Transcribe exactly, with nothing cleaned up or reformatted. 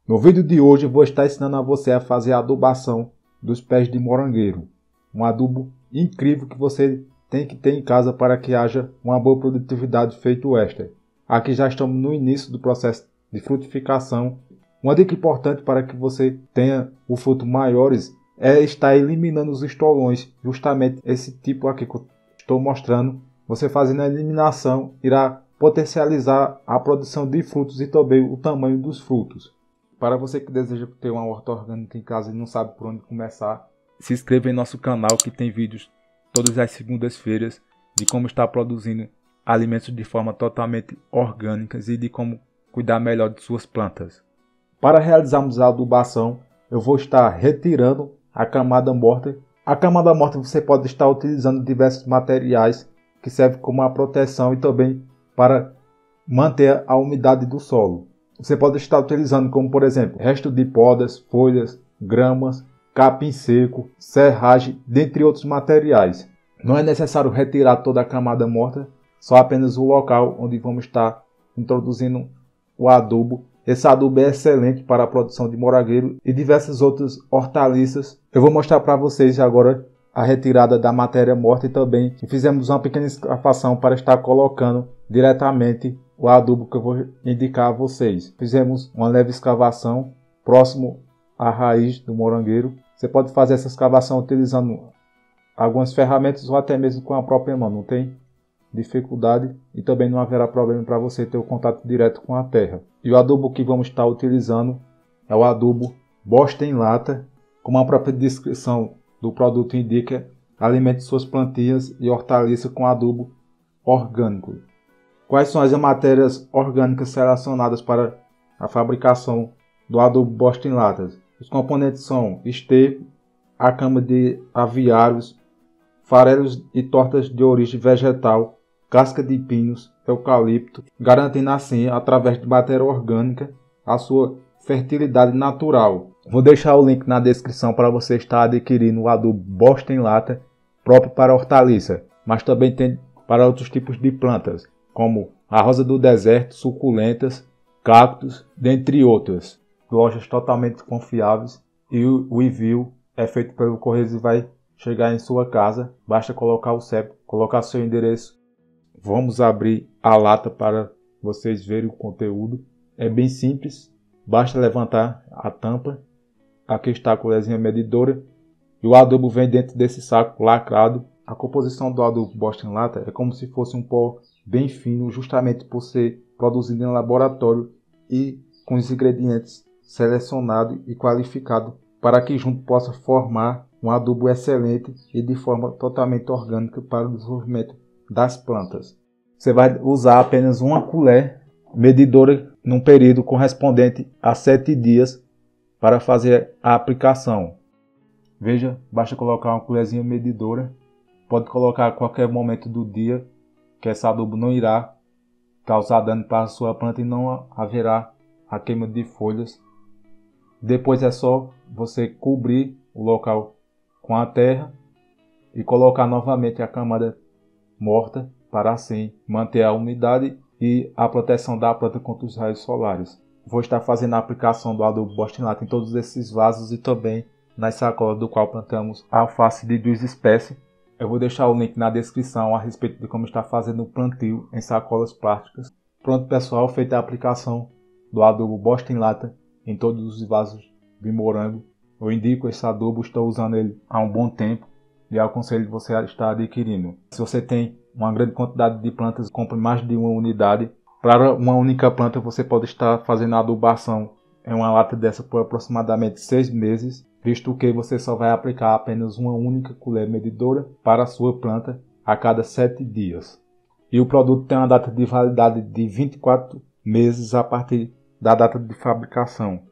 No vídeo de hoje eu vou estar ensinando a você a fazer a adubação dos pés de morangueiro. Um adubo incrível que você tem que ter em casa para que haja uma boa produtividade feito esta. Aqui já estamos no início do processo de frutificação. Uma dica importante para que você tenha o fruto maiores é estar eliminando os estolões. Justamente esse tipo aqui que eu estou mostrando. Você fazendo a eliminação irá potencializar a produção de frutos e também o tamanho dos frutos. Para você que deseja ter uma horta orgânica em casa e não sabe por onde começar, se inscreva em nosso canal que tem vídeos todas as segundas-feiras de como estar produzindo alimentos de forma totalmente orgânicas e de como cuidar melhor de suas plantas. Para realizarmos a adubação, eu vou estar retirando a camada morta. A camada morta você pode estar utilizando diversos materiais que servem como uma proteção e também para manter a umidade do solo. Você pode estar utilizando como, por exemplo, resto de podas, folhas, gramas, capim seco, serragem, dentre outros materiais. Não é necessário retirar toda a camada morta, só apenas o local onde vamos estar introduzindo o adubo. Esse adubo é excelente para a produção de morangueiro e diversas outras hortaliças. Eu vou mostrar para vocês agora a retirada da matéria morta e também fizemos uma pequena escavação para estar colocando diretamente o adubo que eu vou indicar a vocês. Fizemos uma leve escavação próximo à raiz do morangueiro. Você pode fazer essa escavação utilizando algumas ferramentas ou até mesmo com a própria mão. Não tem dificuldade e também não haverá problema para você ter o contato direto com a terra. E o adubo que vamos estar utilizando é o adubo bosta em lata. Como a própria descrição do produto indica, alimente suas plantinhas e hortaliças com adubo orgânico. Quais são as matérias orgânicas selecionadas para a fabricação do adubo bosta em latas? Os componentes são esterco, a cama de aviários, farelos e tortas de origem vegetal, casca de pinos, eucalipto, garantindo assim, através de matéria orgânica, a sua fertilidade natural. Vou deixar o link na descrição para você estar adquirindo o adubo bosta em lata próprio para hortaliça, mas também tem para outros tipos de plantas, como a rosa do deserto, suculentas, cactos, dentre outras. Lojas totalmente confiáveis e o envio é feito pelo correio e vai chegar em sua casa. Basta colocar o C E P, colocar seu endereço. Vamos abrir a lata para vocês verem o conteúdo. É bem simples, basta levantar a tampa. Aqui está a colherzinha medidora e o adubo vem dentro desse saco lacrado. A composição do adubo bosta em lata é como se fosse um pó bem fino, justamente por ser produzido em laboratório e com os ingredientes selecionados e qualificados para que junto possa formar um adubo excelente e de forma totalmente orgânica para o desenvolvimento das plantas. Você vai usar apenas uma colher medidora num período correspondente a sete dias para fazer a aplicação. Veja, basta colocar uma colherzinha medidora. Pode colocar a qualquer momento do dia, que esse adubo não irá causar dano para a sua planta e não haverá a queima de folhas. Depois é só você cobrir o local com a terra e colocar novamente a camada morta para assim manter a umidade e a proteção da planta contra os raios solares. Vou estar fazendo a aplicação do adubo bosta em lata em todos esses vasos e também nas sacolas do qual plantamos a alface de duas espécies. Eu vou deixar o link na descrição a respeito de como estar fazendo o plantio em sacolas plásticas. Pronto pessoal, feita a aplicação do adubo bosta em lata em todos os vasos de morango. Eu indico esse adubo, estou usando ele há um bom tempo e aconselho você a estar adquirindo. Se você tem uma grande quantidade de plantas, compre mais de uma unidade. Para uma única planta você pode estar fazendo a adubação em uma lata dessa por aproximadamente seis meses, visto que você só vai aplicar apenas uma única colher medidora para a sua planta a cada sete dias. E o produto tem uma data de validade de vinte e quatro meses a partir da data de fabricação.